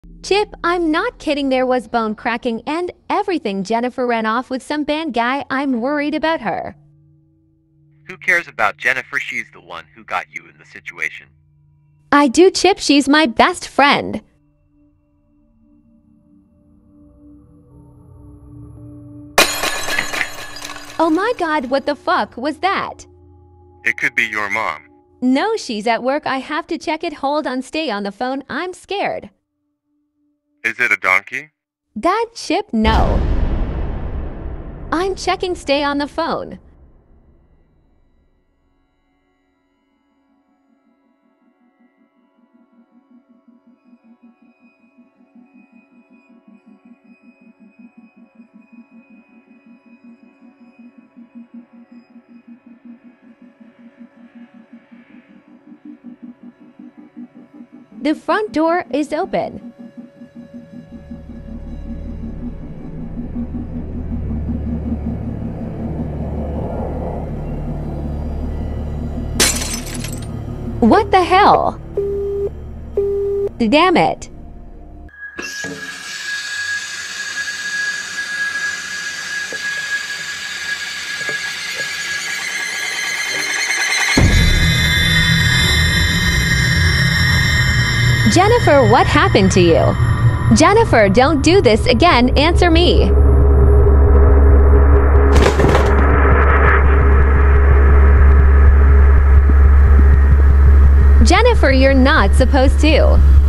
Chip, I'm not kidding. There was bone cracking and everything. Jennifer ran off with some bad guy. I'm worried about her. Who cares about Jennifer? She's the one who got you in the situation. I do, Chip. She's my best friend. Oh my God, what the fuck was that? It could be your mom. No, she's at work. I have to check it. Hold on, stay on the phone. I'm scared. Is it a donkey? God, Chip, no. I'm checking. Stay on the phone. The front door is open. What the hell? Damn it. Jennifer, what happened to you? Jennifer, don't do this again. Answer me. Jennifer, you're not supposed to.